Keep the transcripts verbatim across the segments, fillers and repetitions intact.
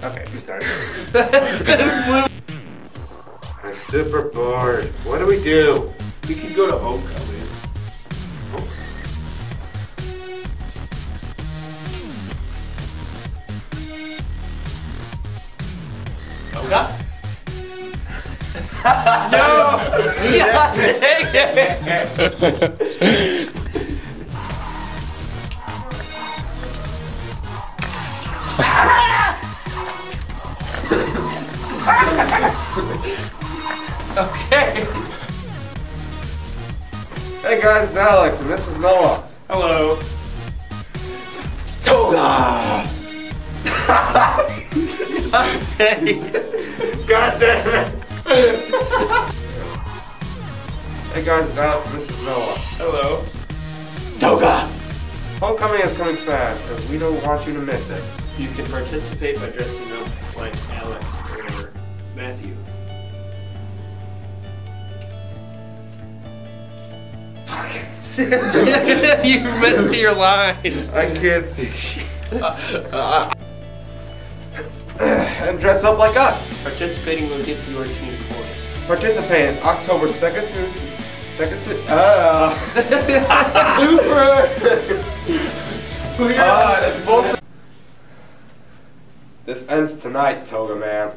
Okay, you start. I'm super bored. What do we do? We could go to homecoming. Toga? No! Yeah, dang it! Okay. Hey guys, it's Alex and this is Noah. Hello. Toga! Okay. God damn it! Hey guys, it's Alex and this is Noah. Hello. Toga! Homecoming is coming fast, and we don't want you to miss it. You can participate by dressing up like Alex or Matthew. You missed your line. I can't see shit. And dress up like us. Participating will give your team points. Participate October second to second to uh Blooper. uh, it's mostly. This ends tonight, Toga man.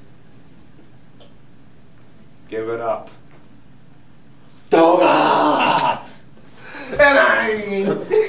Give it up. Toga! And I